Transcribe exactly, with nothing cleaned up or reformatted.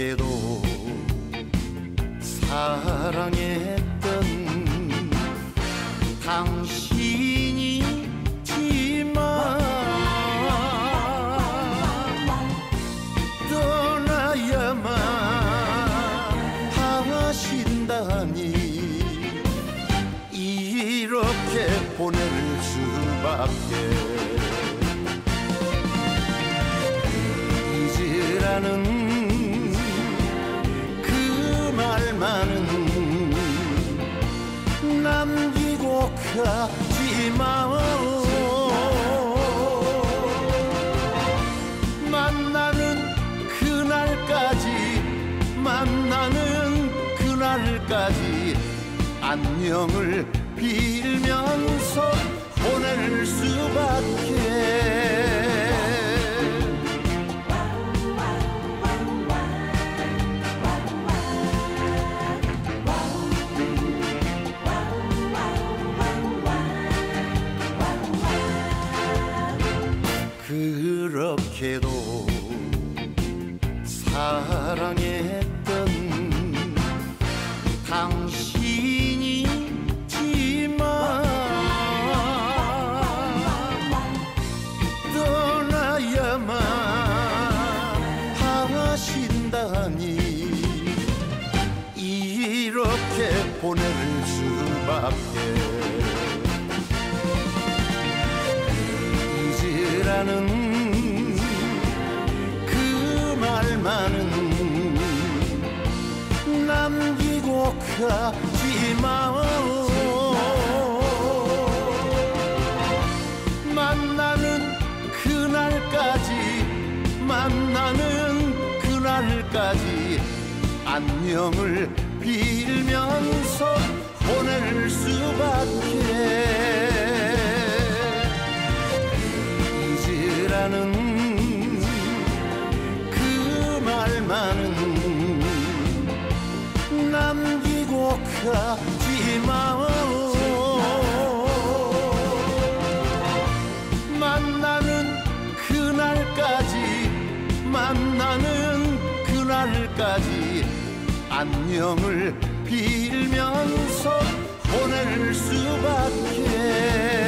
그렇게도 사랑했던 당신이지만 떠나야만 하신다니 이렇게 보낼 수밖에. 잊으라는 그 말만은 남기고 가지마. 만나는 그날까지 만나는 그날까지 안녕을 빌면서 보낼 수밖에. 그렇게도 사랑했던 당신이지만 떠나야만 하신다니 이렇게 보낼 수밖에. 잊으라는 그 말만은 남기고 가지마. 만나는 그날까지 만나는 그날까지 안녕을 빌면서 보낼 수밖에. 잊으라는 그 말만은 남기고 가지마. 만나는 그날까지 만나는 그날까지 안녕을 빌면서 보낼 수밖에.